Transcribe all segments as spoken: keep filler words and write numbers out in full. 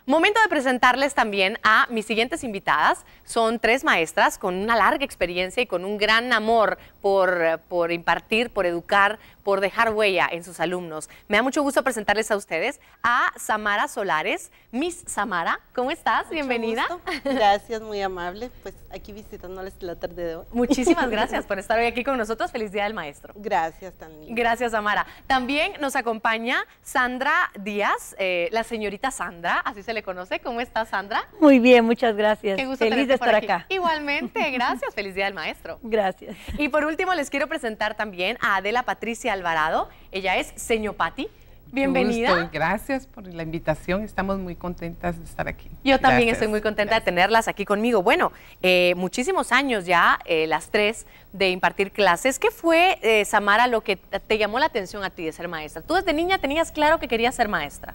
Momento de presentarles también a mis siguientes invitadas. Son tres maestras con una larga experiencia y con un gran amor por, por impartir, por educar, por dejar huella en sus alumnos. Me da mucho gusto presentarles a ustedes a Samara Solares. Miss Samara, ¿cómo estás? Mucho Bienvenida. Gusto. Gracias, muy amable. Pues aquí visitándoles la tarde de hoy. Muchísimas gracias por estar hoy aquí con nosotros. Feliz Día del Maestro. Gracias también. Gracias, Samara. También nos acompaña Sandra Díaz, eh, la señorita Sandra, así se le conoce. ¿Cómo estás, Sandra? Muy bien, muchas gracias. Qué gusto Feliz de estar aquí. acá. Igualmente, gracias. Feliz Día del Maestro. Gracias. Y por último, les quiero presentar también a Adela Patricia Alvarado. Ella es Seño Pati. Bienvenida. Gusto, gracias por la invitación, estamos muy contentas de estar aquí. Yo también Gracias. estoy muy contenta Gracias. de tenerlas aquí conmigo. Bueno, eh, muchísimos años ya, eh, las tres, de impartir clases. ¿Qué fue, eh, Samara, lo que te llamó la atención a ti de ser maestra? Tú desde niña tenías claro que querías ser maestra.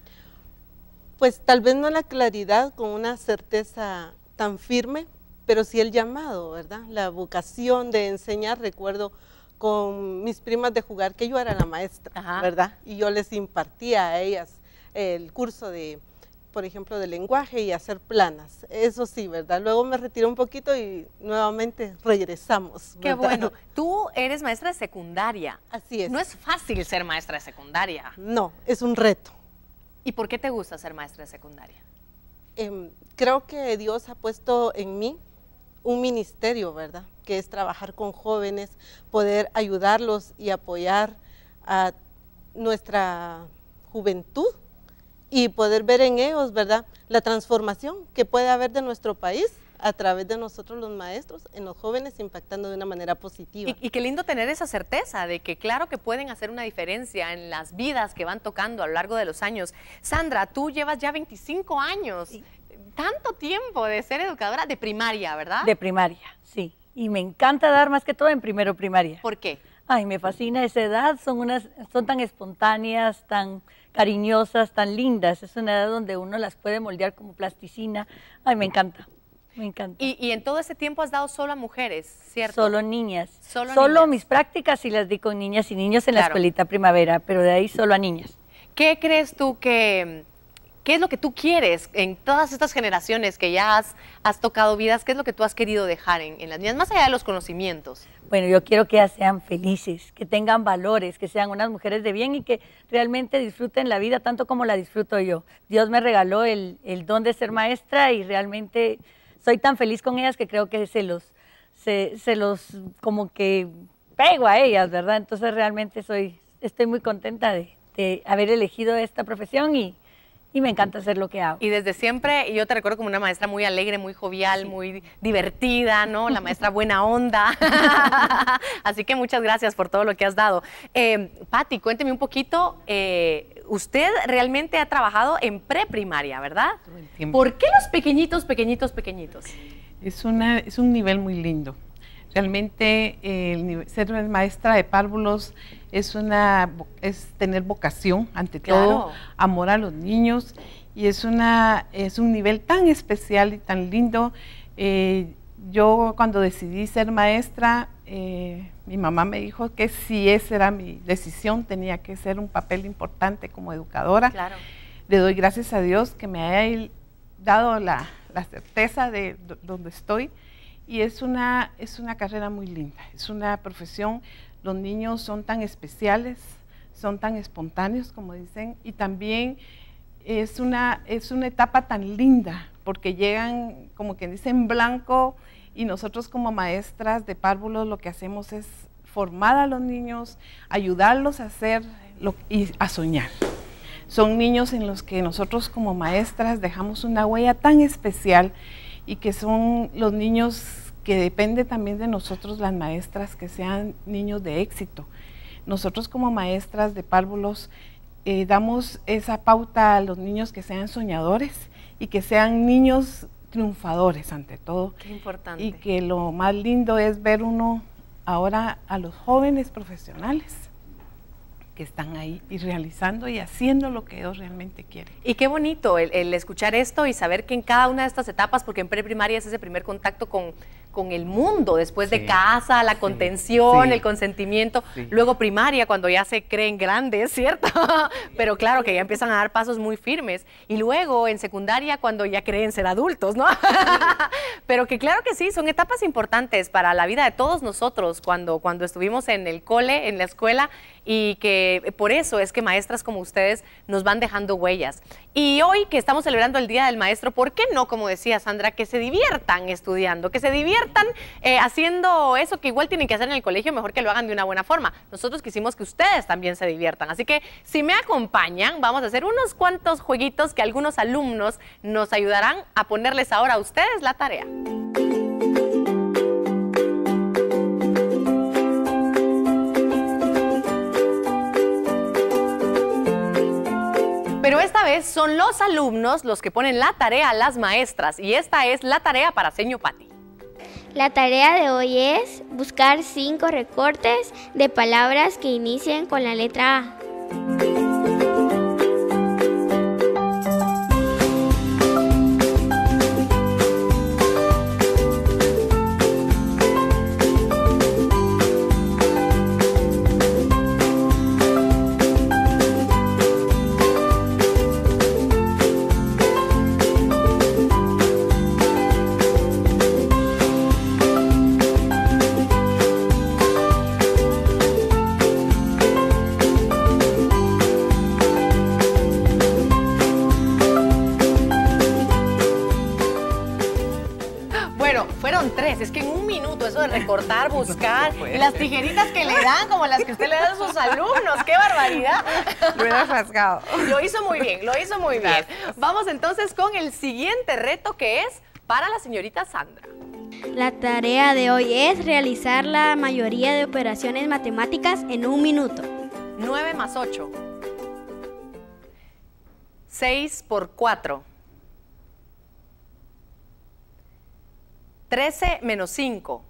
Pues tal vez no la claridad con una certeza tan firme, pero sí el llamado, ¿verdad? La vocación de enseñar. Recuerdo con mis primas de jugar que yo era la maestra, Ajá. ¿verdad? Y yo les impartía a ellas el curso de, por ejemplo, de lenguaje y hacer planas. Eso sí, ¿verdad? Luego me retiré un poquito y nuevamente regresamos, ¿verdad? Qué bueno. Tú eres maestra de secundaria. Así es. No es fácil ser maestra de secundaria. No, es un reto. ¿Y por qué te gusta ser maestra de secundaria? Eh, creo que Dios ha puesto en mí un ministerio, ¿verdad? Que es trabajar con jóvenes, poder ayudarlos y apoyar a nuestra juventud y poder ver en ellos, ¿verdad?, la transformación que puede haber de nuestro país a través de nosotros los maestros, en los jóvenes, impactando de una manera positiva. Y, y qué lindo tener esa certeza de que claro que pueden hacer una diferencia en las vidas que van tocando a lo largo de los años. Sandra, tú llevas ya veinticinco años. Sí. Tanto tiempo de ser educadora de primaria, ¿verdad? De primaria, sí. Y me encanta dar más que todo en primero primaria. ¿Por qué? Ay, me fascina esa edad, son, unas, son tan espontáneas, tan cariñosas, tan lindas. Es una edad donde uno las puede moldear como plasticina. Ay, me encanta, me encanta. Y, y en todo ese tiempo has dado solo a mujeres, ¿cierto? Solo niñas. Solo, solo niñas. Mis prácticas sí las di con niñas y niños en claro. la escuelita primavera, pero de ahí solo a niñas. ¿Qué crees tú que... ¿Qué es lo que tú quieres en todas estas generaciones que ya has, has tocado vidas? ¿Qué es lo que tú has querido dejar en, en las niñas, más allá de los conocimientos? Bueno, yo quiero que ellas sean felices, que tengan valores, que sean unas mujeres de bien y que realmente disfruten la vida tanto como la disfruto yo. Dios me regaló el, el don de ser maestra y realmente soy tan feliz con ellas que creo que se los, se, se los como que pego a ellas, ¿verdad? Entonces realmente soy, estoy muy contenta de, de haber elegido esta profesión y Y me encanta hacer lo que hago. Y desde siempre, yo te recuerdo como una maestra muy alegre, muy jovial, sí. muy divertida, ¿no? La maestra buena onda. Así que muchas gracias por todo lo que has dado. Eh, Pati, cuénteme un poquito, eh, usted realmente ha trabajado en preprimaria, ¿verdad? Todo el tiempo. ¿Por qué los pequeñitos, pequeñitos, pequeñitos? Es, una, es un nivel muy lindo. Realmente eh, el, ser maestra de párvulos es, una, es tener vocación, ante claro. todo, amor a los niños, y es, una, es un nivel tan especial y tan lindo. Eh, yo cuando decidí ser maestra, eh, mi mamá me dijo que si esa era mi decisión, tenía que ser un papel importante como educadora. Claro. Le doy gracias a Dios que me haya dado la, la certeza de donde estoy. Y es una, es una carrera muy linda, es una profesión, los niños son tan especiales, son tan espontáneos, como dicen, y también es una, es una etapa tan linda, porque llegan, como quien dice, en blanco, y nosotros como maestras de párvulos lo que hacemos es formar a los niños, ayudarlos a hacer lo, y a soñar. Son niños en los que nosotros como maestras dejamos una huella tan especial, y que son los niños que depende también de nosotros las maestras, que sean niños de éxito. Nosotros como maestras de párvulos eh, damos esa pauta a los niños que sean soñadores y que sean niños triunfadores ante todo. Qué importante. Y que lo más lindo es ver uno ahora a los jóvenes profesionales que están ahí y realizando y haciendo lo que ellos realmente quieren. Y qué bonito el, el escuchar esto y saber que en cada una de estas etapas, porque en preprimaria es ese primer contacto con, con el mundo, después Sí, de casa, la sí, contención, sí. el consentimiento, Sí. luego primaria, cuando ya se creen grandes, ¿cierto? Pero claro que ya empiezan a dar pasos muy firmes, y luego en secundaria, cuando ya creen ser adultos, ¿no? Pero que claro que sí, son etapas importantes para la vida de todos nosotros cuando, cuando estuvimos en el cole, en la escuela, y que por eso es que maestras como ustedes nos van dejando huellas. Y hoy que estamos celebrando el Día del Maestro, ¿por qué no, como decía Sandra, que se diviertan estudiando, que se diviertan eh, haciendo eso que igual tienen que hacer en el colegio, mejor que lo hagan de una buena forma? Nosotros quisimos que ustedes también se diviertan, así que si me acompañan, vamos a hacer unos cuantos jueguitos que algunos alumnos nos ayudarán a ponerles ahora a ustedes la tarea. Pero esta vez son los alumnos los que ponen la tarea a las maestras, y esta es la tarea para Señor Pati. La tarea de hoy es buscar cinco recortes de palabras que inicien con la letra A. Bueno, fueron tres, es que en un minuto eso de recortar, buscar, y las tijeritas que le dan, como las que usted le da a sus alumnos, ¡qué barbaridad! Lo hubiera rasgado. Lo hizo muy bien, lo hizo muy bien. Vamos entonces con el siguiente reto, que es para la señorita Sandra. La tarea de hoy es realizar la mayoría de operaciones matemáticas en un minuto. nueve más ocho. seis por cuatro. trece menos cinco.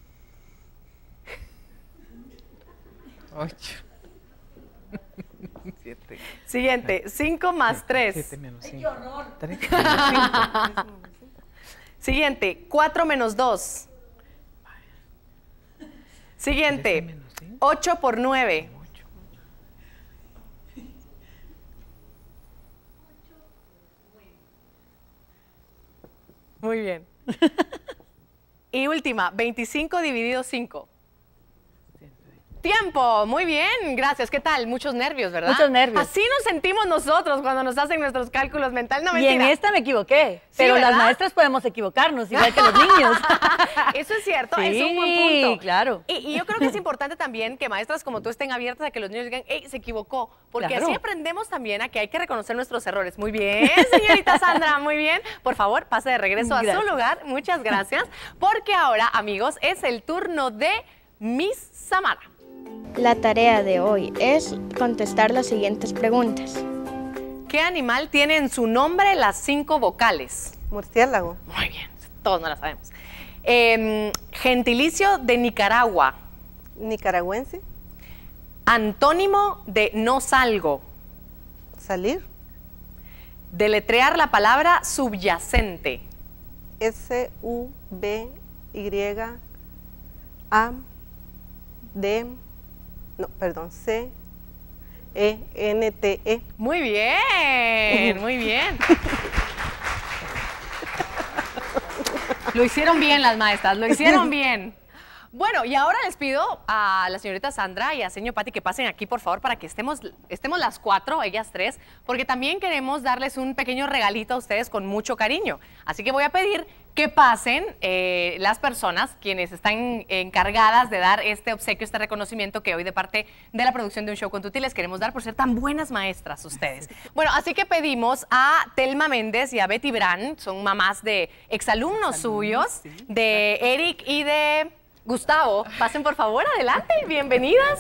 Ocho. Siete. Siguiente, cinco más tres. Siete menos cinco. ¡Qué horror! Tres menos cinco. Siguiente, cuatro menos dos. Siguiente, Trece menos cinco. ocho por nueve. Ocho. Muy bien. Y última, veinticinco dividido cinco. Tiempo, muy bien, gracias. ¿Qué tal? Muchos nervios, ¿verdad? Muchos nervios. Así nos sentimos nosotros cuando nos hacen nuestros cálculos mentales. No, Y en mentira. esta me equivoqué, Sí, pero ¿verdad? las maestras podemos equivocarnos, igual que los niños. Eso es cierto, Sí, es un buen punto. claro. Y, y yo creo que es importante también que maestras como tú estén abiertas a que los niños digan, hey, se equivocó, porque Claro. así aprendemos también a que hay que reconocer nuestros errores. Muy bien, señorita Sandra, muy bien. Por favor, pase de regreso a su Gracias. lugar. Muchas gracias, porque ahora, amigos, es el turno de Miss Samara. La tarea de hoy es contestar las siguientes preguntas. ¿Qué animal tiene en su nombre las cinco vocales? Murciélago. Muy bien, todos no la sabemos. Eh, gentilicio de Nicaragua. Nicaragüense. Antónimo de no salgo. Salir. Deletrear la palabra subyacente. S U B Y A D, no, perdón, C E N T E. Muy bien, muy bien. Lo hicieron bien las maestras, lo hicieron bien. Bueno, y ahora les pido a la señorita Sandra y a señor Pati que pasen aquí, por favor, para que estemos, estemos las cuatro, ellas tres, porque también queremos darles un pequeño regalito a ustedes con mucho cariño. Así que voy a pedir que pasen eh, las personas quienes están encargadas de dar este obsequio, este reconocimiento que hoy de parte de la producción de Un Show con Tuti les queremos dar por ser tan buenas maestras ustedes. Bueno, así que pedimos a Telma Méndez y a Betty Brand, son mamás de exalumnos suyos, de Eric y de Gustavo. Pasen por favor, adelante, bienvenidas.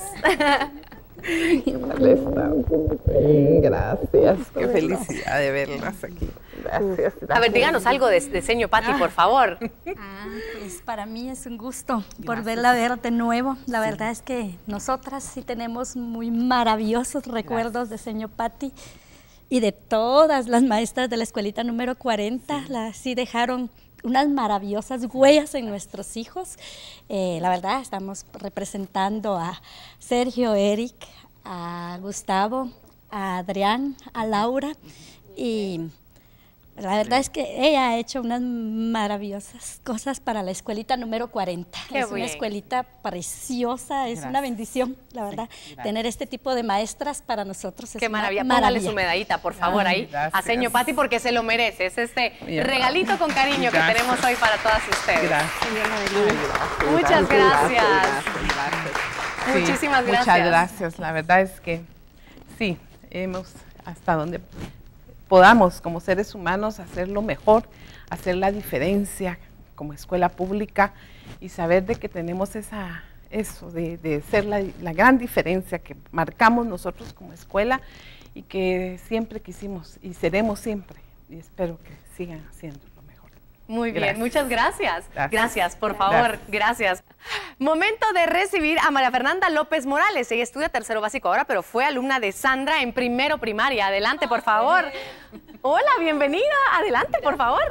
Gracias. Qué felicidad de verlas aquí. Gracias. A ver, díganos algo de, de señor Pati, por favor. Ah, pues para mí es un gusto volverla a ver de nuevo. La verdad es que nosotras sí tenemos muy maravillosos recuerdos de señor Pati y de todas las maestras de la escuelita número cuarenta. Sí, la, sí dejaron unas maravillosas huellas en nuestros hijos. Eh, la verdad, estamos representando a Sergio, Eric, a Gustavo, a Adrián, a Laura, y la verdad es que ella ha hecho unas maravillosas cosas para la escuelita número cuarenta. Qué es bien. Una escuelita preciosa, es Gracias. una bendición, la verdad. Sí, tener este tipo de maestras para nosotros es Qué una maravilla. Póngale maravilla. su medallita, por favor, Ay, ahí gracias. a Señor Pati, porque se lo merece. Es este Bien. regalito con cariño que Gracias. tenemos hoy para todas ustedes. Gracias. Muchas gracias. Sí, Muchísimas gracias. Muchas gracias. La verdad es que sí, hemos hasta donde podamos como seres humanos hacer lo mejor, hacer la diferencia como escuela pública y saber de que tenemos esa, eso, de, de ser la, la gran diferencia que marcamos nosotros como escuela y que siempre quisimos y seremos siempre. Y espero que sigan haciendo lo mejor. Muy bien, Gracias. muchas gracias. Gracias, Gracias. por favor, Gracias. gracias. Momento de recibir a María Fernanda López Morales. Ella estudia tercero básico ahora, pero fue alumna de Sandra en primero primaria. Adelante, por favor. Hola, bienvenida. Adelante, por favor.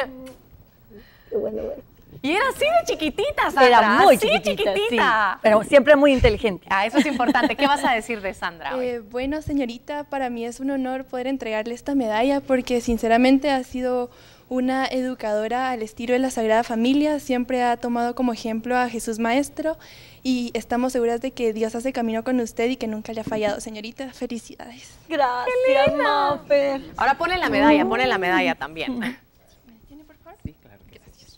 Y era así de chiquitita, Sandra. Era muy así chiquitita, chiquitita. sí, pero siempre muy inteligente. Ah, eso es importante. ¿Qué vas a decir de Sandra hoy? Eh, bueno, señorita, para mí es un honor poder entregarle esta medalla porque sinceramente ha sido una educadora al estilo de la Sagrada Familia, siempre ha tomado como ejemplo a Jesús Maestro y estamos seguras de que Dios hace camino con usted y que nunca le ha fallado, señorita. Felicidades. Gracias, Mafer. Ahora ponle la medalla, ponle la medalla también. ¿Tiene, por favor? Sí, claro que sí.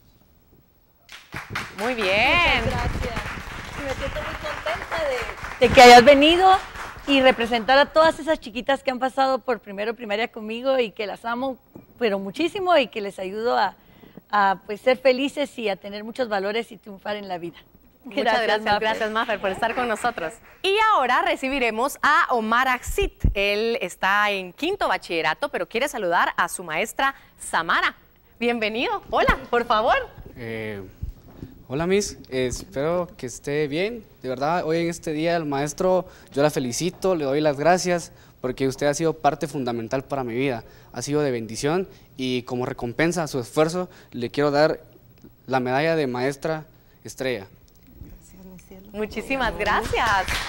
Muy bien. Gracias. Y me siento muy contenta de, de que hayas venido y representar a todas esas chiquitas que han pasado por primero primaria conmigo y que las amo, pero muchísimo y que les ayudo a, a pues, ser felices y a tener muchos valores y triunfar en la vida. Muchas gracias, Mafer. gracias Mafer por estar con nosotros. Y ahora recibiremos a Omar Axit. Él está en quinto bachillerato, pero quiere saludar a su maestra Samara. Bienvenido. Hola, por favor. Eh, hola Miss, eh, espero que esté bien. De verdad, hoy en este día el maestro, yo la felicito, le doy las gracias porque usted ha sido parte fundamental para mi vida. Ha sido de bendición y como recompensa a su esfuerzo le quiero dar la medalla de maestra estrella. Muchísimas gracias.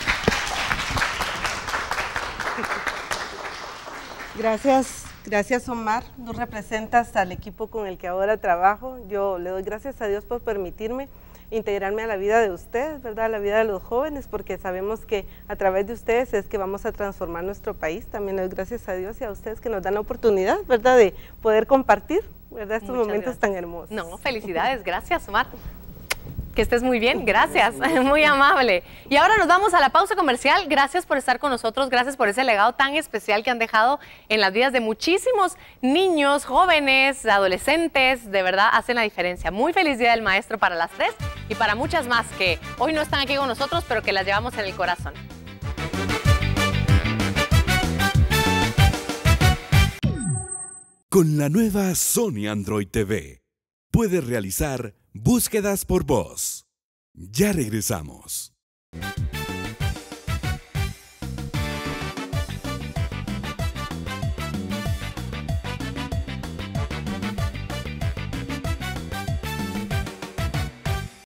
Gracias, gracias Omar. Tú representas al equipo con el que ahora trabajo. Yo le doy gracias a Dios por permitirme integrarme a la vida de ustedes, ¿verdad? A la vida de los jóvenes, porque sabemos que a través de ustedes es que vamos a transformar nuestro país. También le doy gracias a Dios y a ustedes que nos dan la oportunidad, ¿verdad? De poder compartir, ¿verdad? Estos Muchas momentos gracias. tan hermosos. No, felicidades, gracias Omar. Que estés muy bien, gracias, muy amable. Y ahora nos vamos a la pausa comercial. Gracias por estar con nosotros, gracias por ese legado tan especial que han dejado en las vidas de muchísimos niños, jóvenes, adolescentes. De verdad, hacen la diferencia. Muy feliz Día del Maestro para las tres y para muchas más que hoy no están aquí con nosotros, pero que las llevamos en el corazón. Con la nueva Sony Android T V, puedes realizar búsquedas por voz. Ya regresamos.